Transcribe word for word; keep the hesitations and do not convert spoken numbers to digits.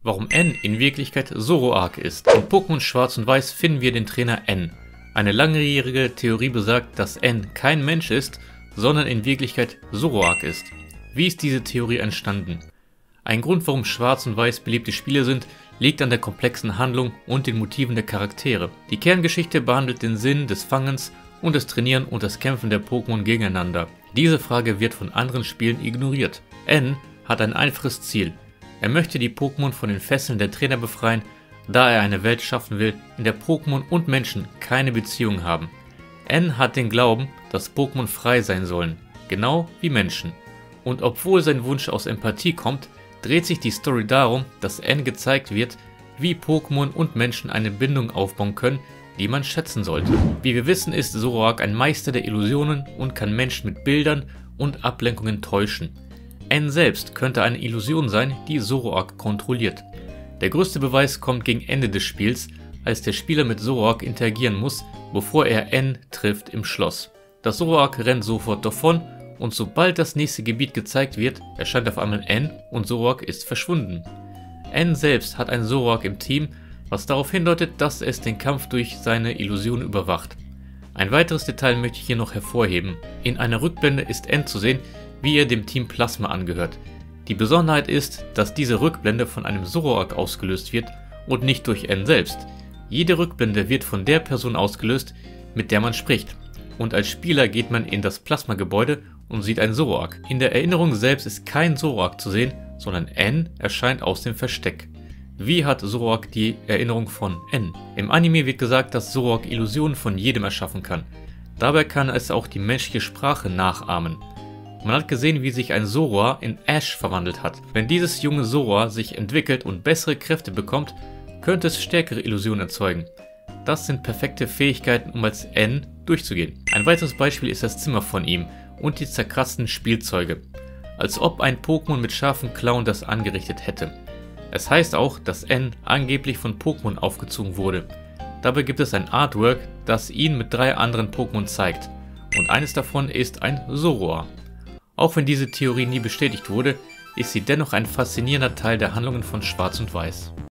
Warum N in Wirklichkeit Zoroark ist. In Pokémon Schwarz und Weiß finden wir den Trainer N. Eine langjährige Theorie besagt, dass N kein Mensch ist, sondern in Wirklichkeit Zoroark ist. Wie ist diese Theorie entstanden? Ein Grund, warum Schwarz und Weiß beliebte Spiele sind, liegt an der komplexen Handlung und den Motiven der Charaktere. Die Kerngeschichte behandelt den Sinn des Fangens und das Trainieren und das Kämpfen der Pokémon gegeneinander. Diese Frage wird von anderen Spielen ignoriert. N hat ein einfaches Ziel. Er möchte die Pokémon von den Fesseln der Trainer befreien, da er eine Welt schaffen will, in der Pokémon und Menschen keine Beziehung haben. N hat den Glauben, dass Pokémon frei sein sollen, genau wie Menschen. Und obwohl sein Wunsch aus Empathie kommt, dreht sich die Story darum, dass N gezeigt wird, wie Pokémon und Menschen eine Bindung aufbauen können, die man schätzen sollte. Wie wir wissen, ist Zoroark ein Meister der Illusionen und kann Menschen mit Bildern und Ablenkungen täuschen. N selbst könnte eine Illusion sein, die Zoroark kontrolliert. Der größte Beweis kommt gegen Ende des Spiels, als der Spieler mit Zoroark interagieren muss, bevor er N trifft im Schloss. Das Zoroark rennt sofort davon und sobald das nächste Gebiet gezeigt wird, erscheint auf einmal N und Zoroark ist verschwunden. N selbst hat ein Zoroark im Team, was darauf hindeutet, dass es den Kampf durch seine Illusion überwacht. Ein weiteres Detail möchte ich hier noch hervorheben. In einer Rückblende ist N zu sehen, wie er dem Team Plasma angehört. Die Besonderheit ist, dass diese Rückblende von einem Zoroark ausgelöst wird und nicht durch N selbst. Jede Rückblende wird von der Person ausgelöst, mit der man spricht. Und als Spieler geht man in das Plasma-Gebäude und sieht ein Zoroark. In der Erinnerung selbst ist kein Zoroark zu sehen, sondern N erscheint aus dem Versteck. Wie hat Zoroark die Erinnerung von N? Im Anime wird gesagt, dass Zoroark Illusionen von jedem erschaffen kann. Dabei kann es auch die menschliche Sprache nachahmen. Man hat gesehen, wie sich ein Zoroark in Ash verwandelt hat. Wenn dieses junge Zoroark sich entwickelt und bessere Kräfte bekommt, könnte es stärkere Illusionen erzeugen. Das sind perfekte Fähigkeiten, um als N durchzugehen. Ein weiteres Beispiel ist das Zimmer von ihm und die zerkratzten Spielzeuge. Als ob ein Pokémon mit scharfen Klauen das angerichtet hätte. Es heißt auch, dass N angeblich von Pokémon aufgezogen wurde. Dabei gibt es ein Artwork, das ihn mit drei anderen Pokémon zeigt. Und eines davon ist ein Zoroark. Auch wenn diese Theorie nie bestätigt wurde, ist sie dennoch ein faszinierender Teil der Handlungen von Schwarz und Weiß.